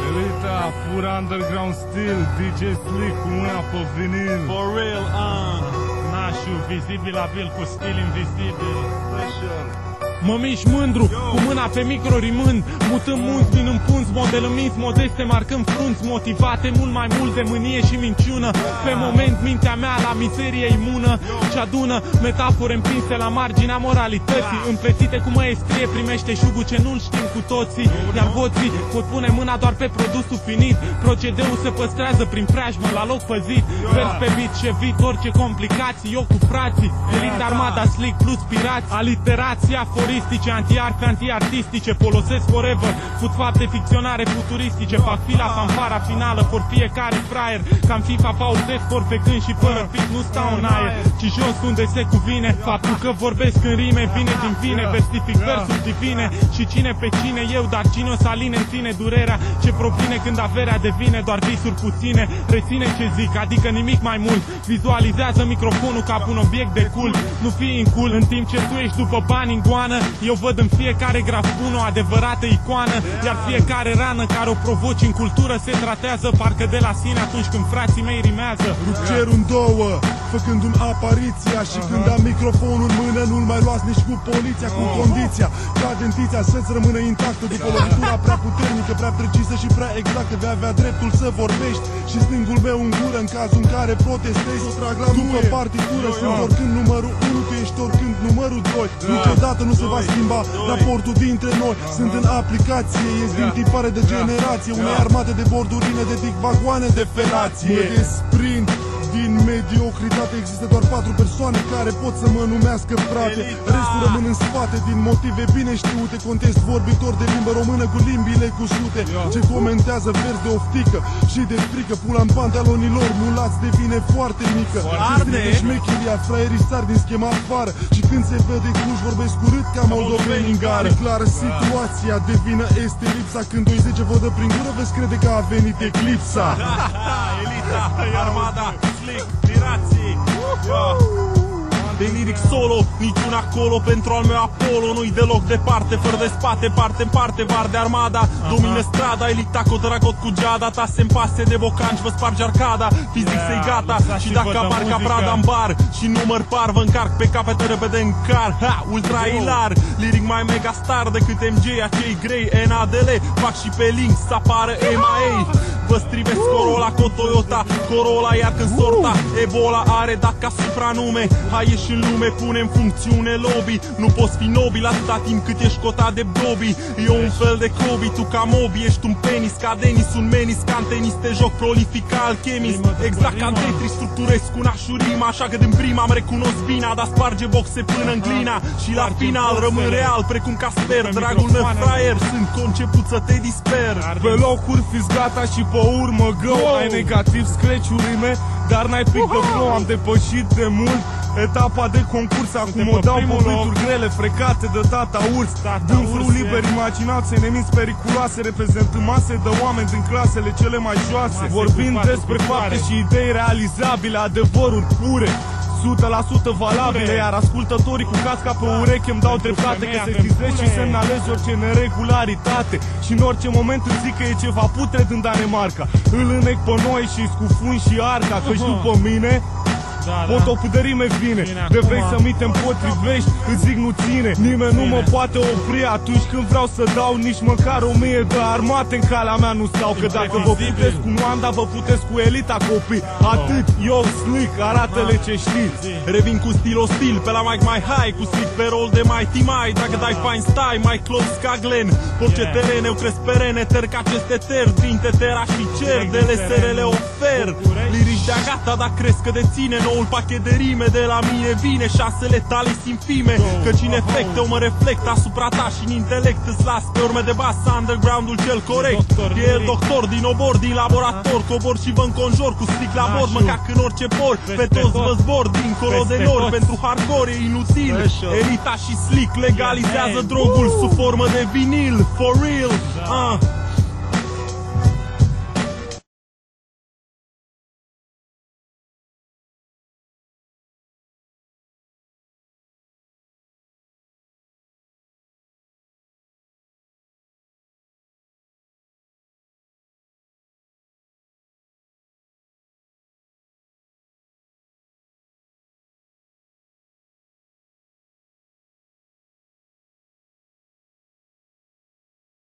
Elita, pura underground stil, DJ Slick cu mâna pe vinil. For real, Nașu, vizibilabil cu stil invizibil. Special. Mă mișc mândru, cu mâna pe micro rimând, mutând munți din împunți, modelăm minți modeste, marcând frunți, motivate mult mai mult de mânie și minciună. Pe moment mintea mea la mizerie imună și adună metafore împinse la marginea moralității, împletite cu măestrie, primește șugul ce nu-l știm cu toții. Iar voții pot pune mâna doar pe produsul finit, procedeul se păstrează prin preajmă la loc păzit. Vers pe beat și evit orice complicații, eu cu frații, Elita, Armada, Slick plus pirați, aliterația aforistice, anti-arte, anti-artistice, folosesc forever, fut fapte ficționare futuristice, fac fila, fanfara finală, for fiecare fraier, cam FIFA, pauzez, for pe gând și fără fit nu stau în aer, ci jos unde se cuvine, faptul că vorbesc în rime, vine din vine, versific versuri divine, și cine pe cine eu, dar cine o să aline în tine durerea, ce provine când averea devine doar visuri puține, reține ce zic, adică nimic mai mult, vizualizează microfonul ca un obiect de cult, nu fii în cul, în timp ce tu ești după bani în goană, eu văd în fiecare graf bun o adevărată icoană, iar fiecare rană care o provoci în cultură se tratează parcă de la sine atunci când frații mei rimează. Rup cerul în două, făcându-mi apariția, și când am microfonul în mână nu-l mai luați nici cu poliția, cu condiția ca dentiția să-ți rămână intactă după lovitura prea puternică, prea precisă și prea exactă. Vei avea dreptul să vorbești și stângul meu în gură în cazul în care protestezi. O trag la după partitură, sunt oricând numărul 1, tu ești oricând numărul 2. Niciodată nu se va schimba raportul dintre noi. Sunt în aplicație, ești din tipare de generație, unei armate de bordurile de tic, vagoane de ferație. Mă desprind din mediocritate, există doar 4 persoane care pot să mă numească frate. Restul rămân în spate din motive bine știute. Contest vorbitor de limbă română cu limbile cusute, ce comentează vers de oftică și de frică. Pula în pantalonilor mulați devine foarte mică. Arde șmecheria, fraierii sar din schema afară, și când se vede Cluj vorbesc urât ca moldoveni în gară. E clară situația, de vină este lipsa. Când 20 vă dă prin gură, veți crede că a venit eclipsa. Elita, Armada, Slick, pirații. De liric solo, niciun acolo pentru al meu Apollo. Nu-i deloc departe, fără de spate, parte în parte, var de Armada. Domină strada, Elita, cot cu geada. Ta se împase de bocanci, vă sparge arcada. Fizic să-i gata, și dacă apar ca Prada în bar și număr par, vă încarc pe capete repede în car. Ha, ultra hilar, liric mai mega star decât MJ, acei grei NADL. Fac și pe link să apară MIA. Vă strivesc Corolla cu Toyota Corolla, iar când sorta Ebola are dat ca supranume. Hai ieși în lume, pune în funcțiune lobby. Nu poți fi nobil atâta timp cât ești cotat de Bobby. Eu un fel de Kobe, tu ca Moby. Ești un penis ca Denis, un menis ca în tenis. Te joc prolific ca alchemist, exact ca în Tetris. Structurez cu nașurima, așa că din prima am recunosc bina. Dar sparge boxe până în glina și la final rămân real precum Casper. Dragul meu fraier, sunt conceput să te disper. Pe locuri fiți gata și pe urmă go. Ai negativ scratch-urime, dar n-ai pic de flow. Am depășit de mult etapa de concurs, acum o dau pe beat-uri grele, frecate de tata urs. Dânsul liber, imaginație, nemiți periculoase, reprezentând mase de oameni din clasele cele mai joase. Vorbind despre fapte și idei realizabile, adevăruri pure, 100% valabile, iar ascultătorii cu casca pe ureche îmi dau dreptate, că se schizești și semnalezi orice neregularitate. Și în orice moment îți zic că e ceva putred în Danemarca. Îl înec pe noi și scufun și arca, că-și după mine potopul de rime vine. De vrei să mi te împotrivești, îți zic nu ține. Nimeni nu mă poate opri atunci când vreau să dau nici măcar 1000 de armate în calea mea nu stau. Că dacă vă puteți cu Moanda, vă puteți cu Elita, copii. Atât, eu Slick, arată-le ce știți. Revin cu stil ostil, pe la mic mai high, cu Slick pe rol de Mighty Mai. Dacă dai fine style, mai close ca Glenn. Orice teren, eu cresc perene, ter ca aceste ter. Prin tetera și cer, de leserele ofer. Lirici de-a gata, dar crezi că deține noul pachet de rime de la mine vine. Șasele tale simt fime, căci în efect eu mă reflect asupra ta și în intelect îți las pe urme de bas undergroundul cel corect. E el doctor din obor, din laborator, cobor și vă înconjor cu Slick la bord. Mă cac în orice por, pe toți vă zbor dincolo de nor. Pentru hardcore e inutil, Elita și Slick legalizează drogul sub formă de vinil. For real,